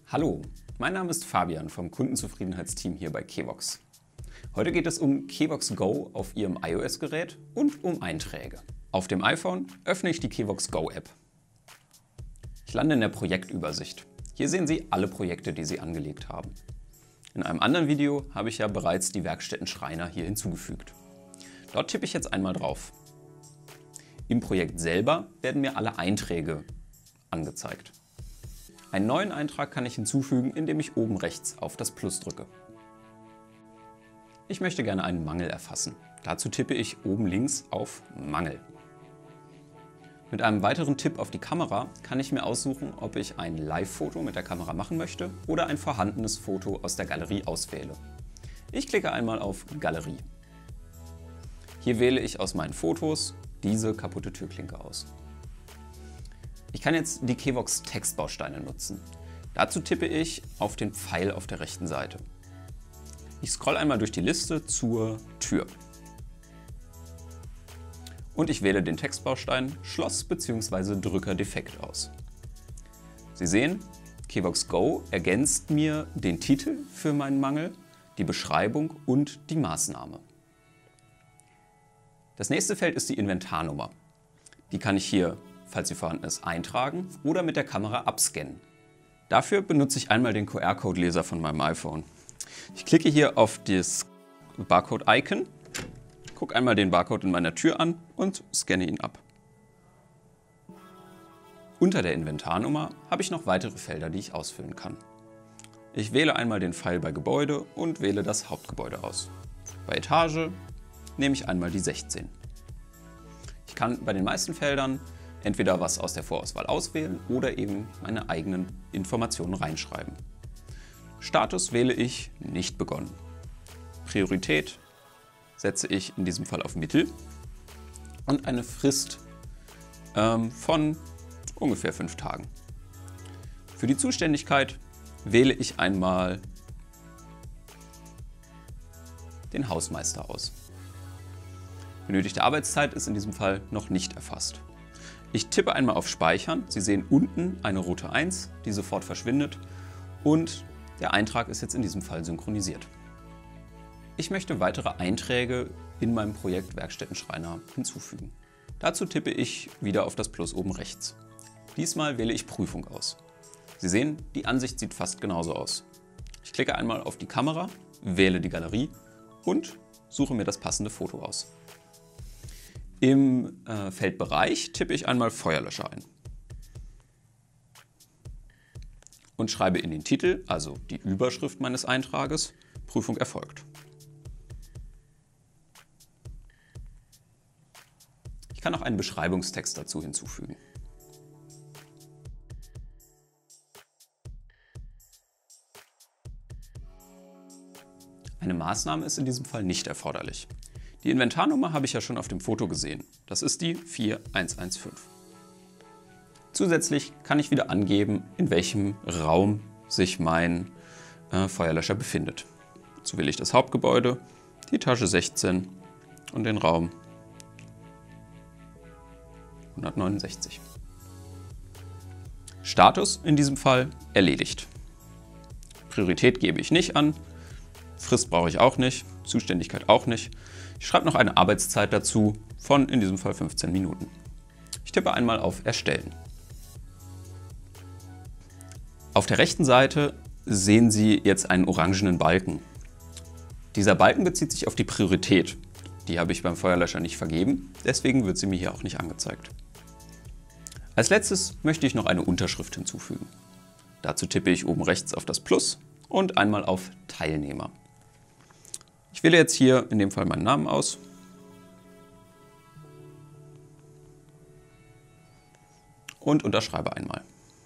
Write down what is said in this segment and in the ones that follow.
Hallo, mein Name ist Fabian vom Kundenzufriedenheitsteam hier bei Kevox. Heute geht es um Kevox Go auf Ihrem iOS-Gerät und um Einträge. Auf dem iPhone öffne ich die Kevox Go App. Ich lande in der Projektübersicht. Hier sehen Sie alle Projekte, die Sie angelegt haben. In einem anderen Video habe ich ja bereits die Werkstätten Schreiner hier hinzugefügt. Dort tippe ich jetzt einmal drauf. Im Projekt selber werden mir alle Einträge angezeigt. Einen neuen Eintrag kann ich hinzufügen, indem ich oben rechts auf das Plus drücke. Ich möchte gerne einen Mangel erfassen. Dazu tippe ich oben links auf Mangel. Mit einem weiteren Tipp auf die Kamera kann ich mir aussuchen, ob ich ein Live-Foto mit der Kamera machen möchte oder ein vorhandenes Foto aus der Galerie auswähle. Ich klicke einmal auf Galerie. Hier wähle ich aus meinen Fotos diese kaputte Türklinke aus. Ich kann jetzt die Kevox Textbausteine nutzen. Dazu tippe ich auf den Pfeil auf der rechten Seite. Ich scrolle einmal durch die Liste zur Tür. Und ich wähle den Textbaustein Schloss bzw. Drücker defekt aus. Sie sehen, Kevox Go ergänzt mir den Titel für meinen Mangel, die Beschreibung und die Maßnahme. Das nächste Feld ist die Inventarnummer. Die kann ich hier, falls sie vorhanden ist, eintragen oder mit der Kamera abscannen. Dafür benutze ich einmal den QR-Code-Leser von meinem iPhone. Ich klicke hier auf das Barcode-Icon, gucke einmal den Barcode in meiner Tür an und scanne ihn ab. Unter der Inventarnummer habe ich noch weitere Felder, die ich ausfüllen kann. Ich wähle einmal den Pfeil bei Gebäude und wähle das Hauptgebäude aus. Bei Etage nehme ich einmal die 16. Ich kann bei den meisten Feldern entweder was aus der Vorauswahl auswählen oder eben meine eigenen Informationen reinschreiben. Status wähle ich nicht begonnen. Priorität setze ich in diesem Fall auf Mittel und eine Frist von ungefähr 5 Tagen. Für die Zuständigkeit wähle ich einmal den Hausmeister aus. Benötigte Arbeitszeit ist in diesem Fall noch nicht erfasst. Ich tippe einmal auf Speichern. Sie sehen unten eine rote 1, die sofort verschwindet und der Eintrag ist jetzt in diesem Fall synchronisiert. Ich möchte weitere Einträge in meinem Projekt Werkstätten Schreiner hinzufügen. Dazu tippe ich wieder auf das Plus oben rechts. Diesmal wähle ich Prüfung aus. Sie sehen, die Ansicht sieht fast genauso aus. Ich klicke einmal auf die Kamera, wähle die Galerie und suche mir das passende Foto aus. Im Feld Bereich tippe ich einmal Feuerlöscher ein und schreibe in den Titel, also die Überschrift meines Eintrages, Prüfung erfolgt. Ich kann auch einen Beschreibungstext dazu hinzufügen. Eine Maßnahme ist in diesem Fall nicht erforderlich. Die Inventarnummer habe ich ja schon auf dem Foto gesehen. Das ist die 4115. Zusätzlich kann ich wieder angeben, in welchem Raum sich mein Feuerlöscher befindet. So wähle ich das Hauptgebäude, die Etage 16 und den Raum 169. Status in diesem Fall erledigt. Priorität gebe ich nicht an, Frist brauche ich auch nicht, Zuständigkeit auch nicht. Ich schreibe noch eine Arbeitszeit dazu von in diesem Fall 15 Minuten. Ich tippe einmal auf Erstellen. Auf der rechten Seite sehen Sie jetzt einen orangenen Balken. Dieser Balken bezieht sich auf die Priorität. Die habe ich beim Feuerlöscher nicht vergeben, deswegen wird sie mir hier auch nicht angezeigt. Als letztes möchte ich noch eine Unterschrift hinzufügen. Dazu tippe ich oben rechts auf das Plus und einmal auf Teilnehmer. Ich wähle jetzt hier in dem Fall meinen Namen aus und unterschreibe einmal.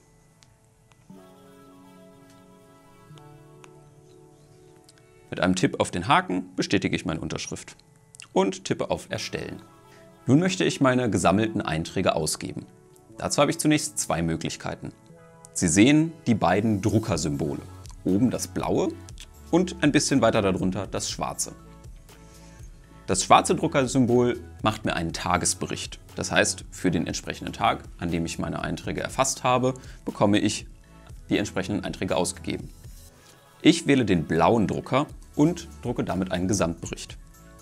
Mit einem Tipp auf den Haken bestätige ich meine Unterschrift und tippe auf Erstellen. Nun möchte ich meine gesammelten Einträge ausgeben. Dazu habe ich zunächst zwei Möglichkeiten. Sie sehen die beiden Druckersymbole. Oben das blaue und ein bisschen weiter darunter das schwarze. Das schwarze Druckersymbol macht mir einen Tagesbericht. Das heißt, für den entsprechenden Tag, an dem ich meine Einträge erfasst habe, bekomme ich die entsprechenden Einträge ausgegeben. Ich wähle den blauen Drucker und drucke damit einen Gesamtbericht.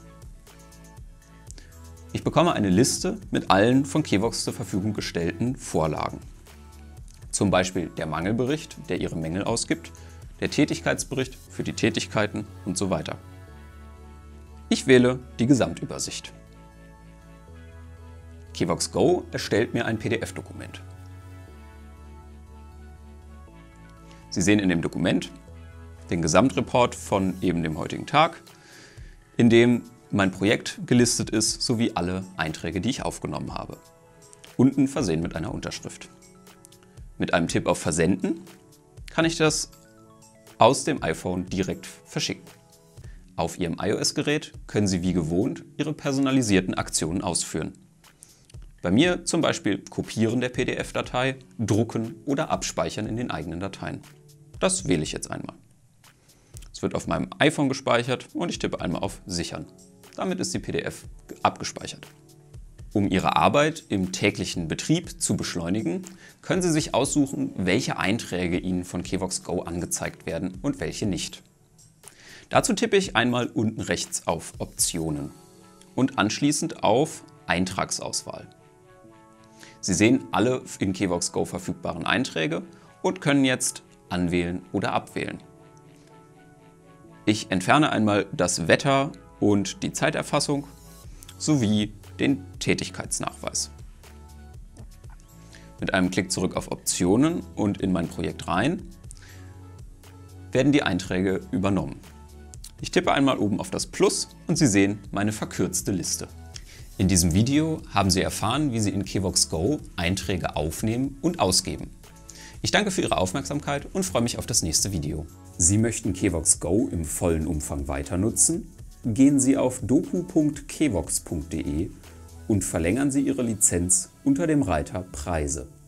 Ich bekomme eine Liste mit allen von Kevox zur Verfügung gestellten Vorlagen. Zum Beispiel der Mangelbericht, der Ihre Mängel ausgibt, der Tätigkeitsbericht für die Tätigkeiten und so weiter. Ich wähle die Gesamtübersicht. Kevox Go erstellt mir ein PDF-Dokument. Sie sehen in dem Dokument den Gesamtreport von eben dem heutigen Tag, in dem mein Projekt gelistet ist, sowie alle Einträge, die ich aufgenommen habe. Unten versehen mit einer Unterschrift. Mit einem Tipp auf Versenden kann ich das aus dem iPhone direkt verschicken. Auf Ihrem iOS-Gerät können Sie wie gewohnt Ihre personalisierten Aktionen ausführen. Bei mir zum Beispiel Kopieren der PDF-Datei, Drucken oder Abspeichern in den eigenen Dateien. Das wähle ich jetzt einmal. Es wird auf meinem iPhone gespeichert und ich tippe einmal auf Sichern. Damit ist die PDF abgespeichert. Um Ihre Arbeit im täglichen Betrieb zu beschleunigen, können Sie sich aussuchen, welche Einträge Ihnen von Kevox Go angezeigt werden und welche nicht. Dazu tippe ich einmal unten rechts auf Optionen und anschließend auf Eintragsauswahl. Sie sehen alle in Kevox Go verfügbaren Einträge und können jetzt anwählen oder abwählen. Ich entferne einmal das Wetter und die Zeiterfassung sowie den Tätigkeitsnachweis. Mit einem Klick zurück auf Optionen und in mein Projekt rein werden die Einträge übernommen. Ich tippe einmal oben auf das Plus und Sie sehen meine verkürzte Liste. In diesem Video haben Sie erfahren, wie Sie in Kevox Go Einträge aufnehmen und ausgeben. Ich danke für Ihre Aufmerksamkeit und freue mich auf das nächste Video. Sie möchten Kevox Go im vollen Umfang weiter nutzen? Gehen Sie auf doku.kevox.de und verlängern Sie Ihre Lizenz unter dem Reiter Preise.